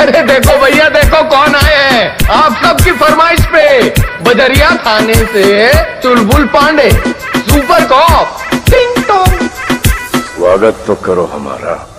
अरे देखो भैया देखो कौन आए हैं आप सबकी फरमाइश पे। बजरिया थाने से चुलबुल पांडे, सुपर कॉप टिंग टोंग। स्वागत तो करो हमारा।